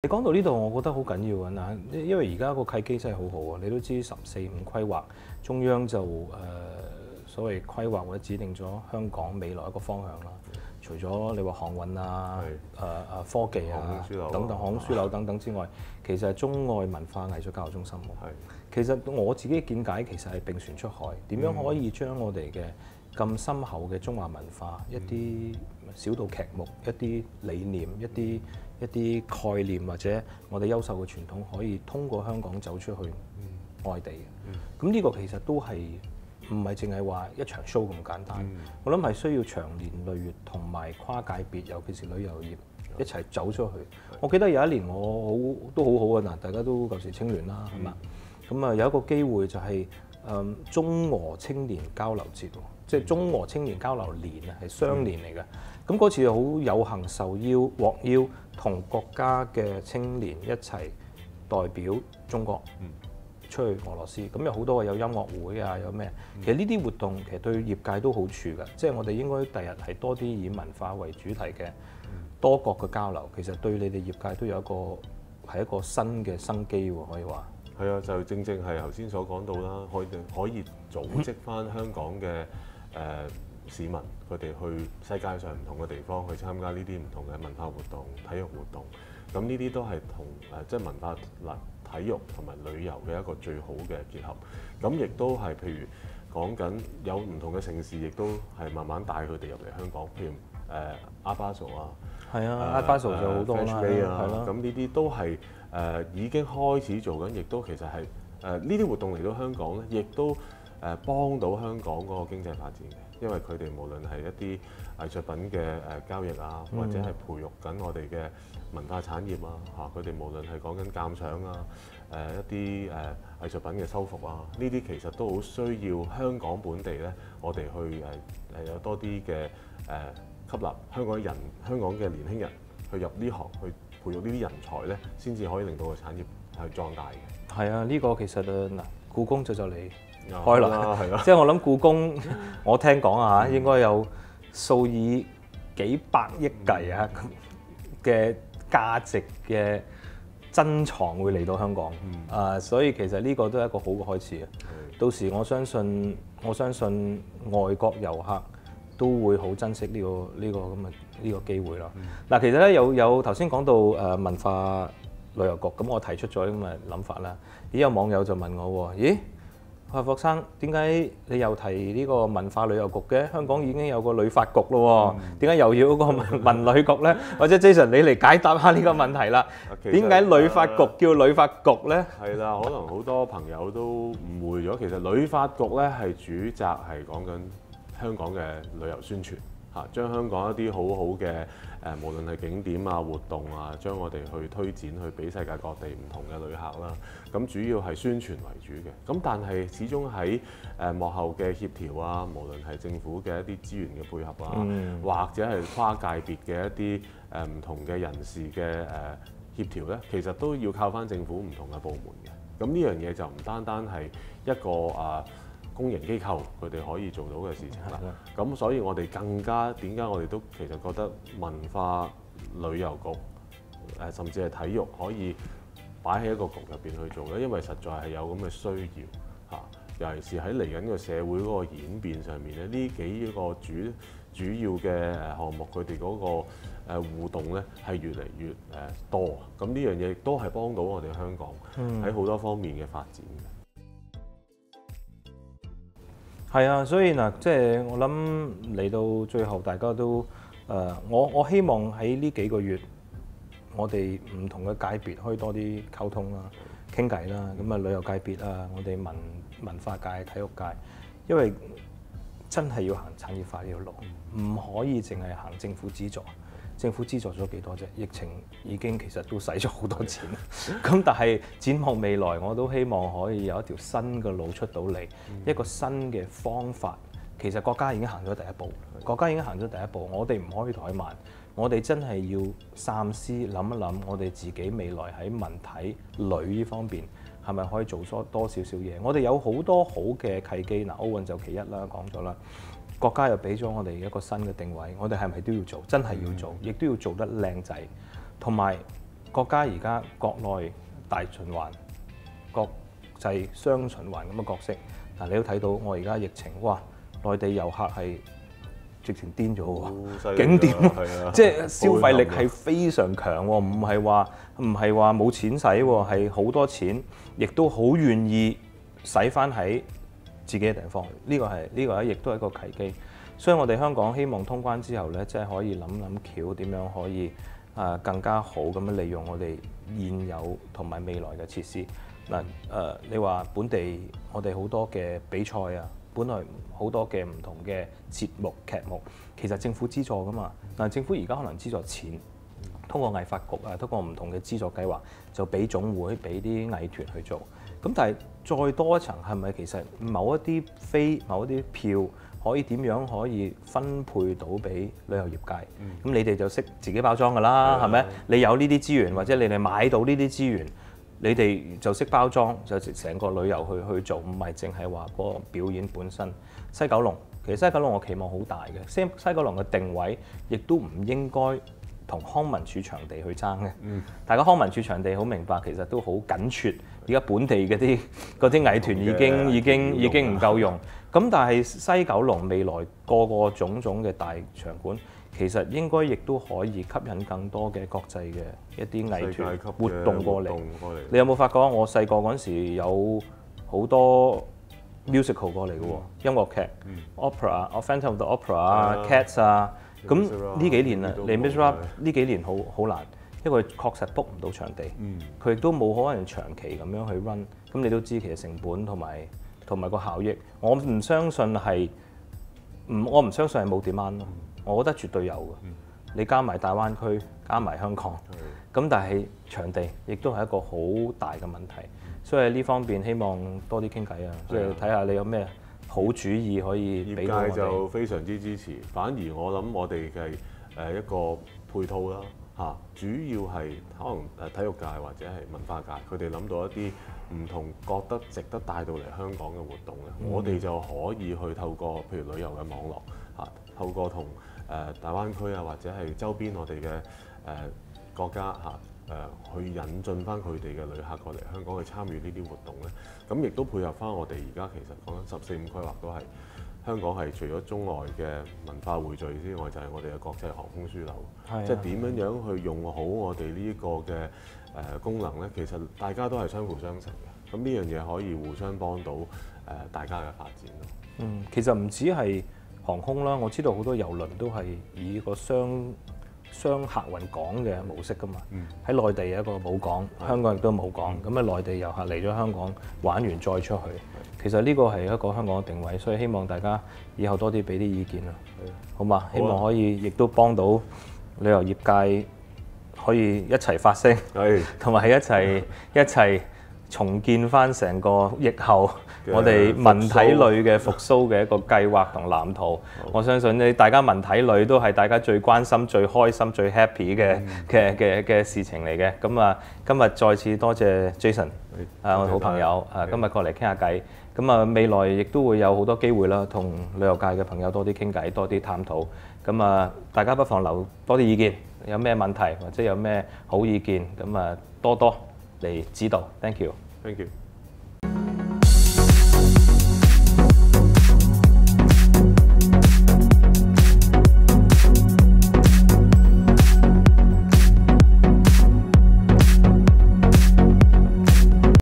你講到呢度，我覺得好緊要啊！嗱，因為而家個契機真係好好啊！你都知十四五規劃，中央就所謂規劃或者指定咗香港未來一個方向啦。除咗你話航運啊、科技啊等等、航空樞紐等等之外，其實係中外文化藝術教育中心喎。其實我自己見解其實係並船出海，點樣可以將我哋嘅咁深厚嘅中華文化一啲小道劇目、一啲理念、一啲概念或者我哋優秀嘅傳統，可以通過香港走出去外地嘅。咁呢個其實都係唔係淨係話一場 show 咁簡單。我諗係需要長年累月同埋跨界別，尤其是旅遊業一齊走出去。我記得有一年我都好好啊！嗱，大家都舊時青聯啦，係嘛？咁啊有一個機會就係中俄青年交流節，即係中俄青年交流年啊，係雙年嚟嘅。咁嗰次好有幸受邀獲邀同國家嘅青年一齊代表中國出去俄羅斯。咁有好多有音樂會啊，有咩？其實呢啲活動其實對業界都好處嘅，即係我哋應該第日係多啲以文化為主題嘅多國嘅交流。其實對你哋業界都有一個新嘅生機喎，可以話。 係啊，就正正係頭先所講到啦，可以組織翻香港嘅市民，佢哋去世界上唔同嘅地方去參加呢啲唔同嘅文化活動、體育活動。咁呢啲都係同即係文化體育同埋旅遊嘅一個最好嘅結合。咁亦都係譬如講緊有唔同嘅城市，亦都係慢慢帶佢哋入嚟香港，譬如Art Basel啊， 係啊，Art Basel就好多啦，係咯。 咁呢啲都係已經開始做緊，亦都其實係呢啲活動嚟到香港咧，亦都幫到香港嗰個經濟發展嘅。因為佢哋無論係一啲藝術品嘅交易啊，或者係培育緊我哋嘅文化產業啊，佢哋無論係講緊鑑賞啊，一啲藝術品嘅修復啊，呢啲其實都好需要香港本地咧，我哋去有多啲嘅吸納香港嘅年輕人去入呢行，去培育呢啲人才咧，先至可以令到個產業係壯大嘅。 係啊，呢個其實嗱，故宮就嚟開啦， 係咯， 即係我諗故宮，我聽講啊，應該有數以幾百億計啊嘅價值嘅珍藏會嚟到香港，所以其實呢個都係一個好嘅開始啊！到時我相信外國遊客都會好珍惜呢個機會咯。嗱，其實咧有頭先講到文化旅遊局，咁我提出咗咁嘅諗法啦。有網友就問我喎，咦？霍生，點解你又提呢個文化旅遊局嘅？香港已經有個旅發局咯，點解又要嗰個文旅局咧？或者 Jason 你嚟解答下呢個問題啦。點解旅發局叫旅發局咧？ 係啦，可能好多朋友都誤會咗，其實旅發局咧係主責係講緊香港嘅旅遊宣傳。將香港一啲好好嘅無論係景點啊、活動啊，將我哋去推展去俾世界各地唔同嘅旅客啦。咁主要係宣傳為主嘅。咁但係始終喺幕後嘅協調啊，無論係政府嘅一啲資源嘅配合啊，或者係跨界別嘅一啲唔同嘅人士嘅協調咧，其實都要靠翻政府唔同嘅部門嘅。咁呢樣嘢就唔單單係一個公營機構佢哋可以做到嘅事情啦。咁所以我哋更加點解我哋都其實覺得文化旅遊局甚至係體育可以擺喺一個局入邊去做咧，因為實在係有咁嘅需要嚇。尤其是喺嚟緊個社會嗰個演變上面咧，呢幾個主要嘅項目佢哋嗰個互動咧係越嚟越多。咁呢樣嘢亦都係幫到我哋香港喺好多方面嘅發展嘅。 係啊，所以嗱，即係我諗嚟到最後，大家都我希望喺呢幾個月，我哋唔同嘅界別可以多啲溝通啦、傾偈啦。咁啊，旅遊界別啊，我哋文化界、體育界，因為真係要行產業化呢條路，唔可以淨係行政府資助。政府資助咗幾多啫？疫情已經其實都使咗好多錢，咁但係展望未來，我都希望可以有一條新嘅路出到嚟，一個新嘅方法。其實國家已經行咗第一步，國家已經行咗第一步，我哋唔可以怠慢，我哋真係要三思諗一諗，我哋自己未來喺文體旅呢方面係咪可以做多少少嘢？我哋有好多好嘅契機，嗱，奧運就其一啦，講咗啦。國家又俾咗我哋一個新嘅定位，我哋係咪都要做？真係要做，亦都要做得靚仔。同埋國家而家國內大循環、國際雙循環咁嘅角色。嗱，你都睇到我而家疫情，哇！內地遊客係直情癲咗喎，景點即係消費力係非常強喎，唔係話冇錢使喎，係好多錢，亦都好願意使翻喺自己嘅地方。呢個亦都係一個契機。所以我哋香港希望通關之後咧，即係可以諗橋點樣可以更加好咁樣利用我哋現有同埋未來嘅設施。嗱你話本地我哋好多嘅比賽啊，本來好多嘅唔同嘅節目劇目，其實政府資助噶嘛。嗱，政府而家可能資助錢，通過藝發局啊，通過唔同嘅資助計劃，就俾總會俾啲藝團去做。咁但係再多一層，係咪其實某一啲飛、某一啲票可以點樣可以分配到俾旅遊業界？咁你哋就識自己包裝㗎啦，係咪？你有呢啲資源，或者你哋買到呢啲資源，你哋就識包裝，就成個旅遊去做，唔係淨係話嗰個表演本身。西九龍其實西九龍我期望好大嘅，西九龍嘅定位亦都唔應該同康文署場地去爭嘅。大家康文署場地好明白，其實都好緊缺。而家本地嗰啲藝團已經唔夠用。咁但係西九龍未來個種嘅大場館，其實應該亦都可以吸引更多嘅國際嘅一啲藝團活動過嚟。你有冇發覺我細個嗰陣時有好多 musical 過嚟嘅喎，音樂劇、opera、Phantom of the Opera 啊、Cats 啊。咁呢幾年啊，Les Misérables呢幾年好難，因為確實 book 唔到場地，佢亦都冇可能長期咁樣去 run。咁你都知其實成本同埋個效益，我唔相信係冇 demand 咯。我覺得絕對有嘅。你加埋大灣區，加埋香港，咁但係場地亦都係一個好大嘅問題。所以呢方面希望多啲傾偈啊，即係睇下你有咩好主意可以俾到我哋。業界就非常之支持，反而我諗我哋嘅一個配套啦嚇，主要係可能體育界或者係文化界，佢哋諗到一啲唔同覺得值得帶到嚟香港嘅活動咧，我哋就可以去透過譬如旅遊嘅網絡嚇，透過同大灣區啊或者係周邊我哋嘅國家嚇。去引進翻佢哋嘅旅客過嚟香港去參與呢啲活動咧，咁亦都配合翻我哋而家其實講緊十四五規劃都係香港係除咗中外嘅文化匯聚之外，就係我哋嘅國際航空樞紐，即係點樣樣去用好我哋呢個嘅功能咧？其實大家都係相輔相成嘅，咁呢樣嘢可以互相幫到大家嘅發展咯。 其實唔止係航空啦，我知道好多郵輪都係以個雙客運港嘅模式㗎嘛，喺內地有一個冇港，香港亦都冇港，咁內地遊客嚟咗香港玩完再出去，其實呢個係一個香港嘅定位，所以希望大家以後多啲俾啲意見啦，好嘛？希望可以亦都幫到旅遊業界可以一齊發聲，同埋一齊重建翻成個疫後我哋文體旅嘅復甦嘅一個計劃同藍圖。我相信大家文體旅都係大家最關心、最開心、最 happy 嘅事情嚟嘅。咁啊，今日再次多謝 Jason 我哋好朋友今日過嚟傾下偈。咁啊，未來亦都會有好多機會啦，同旅遊界嘅朋友多啲傾偈，多啲探討。咁啊，大家不妨留多啲意見，有咩問題或者有咩好意見，咁啊多嚟指導。Thank you。 Thank you。